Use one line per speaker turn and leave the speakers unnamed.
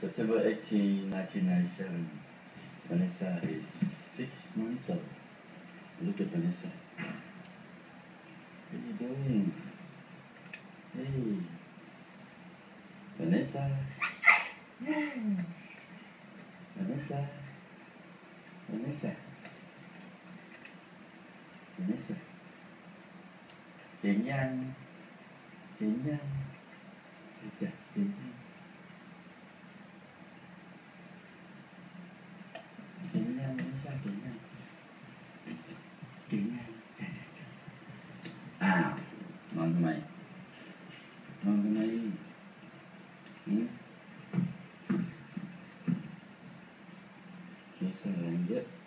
September 18, 1997. Vanessa is 6 months old. Look at Vanessa. What are you doing? Hey. Vanessa. Vanessa. Vanessa. Vanessa. Kenyang. Kenyang. Baca, kenyang. Kenyang, Vanessa, kenyang. Kenyang. À, ngonทำไมngonทำไมVanessa lanjut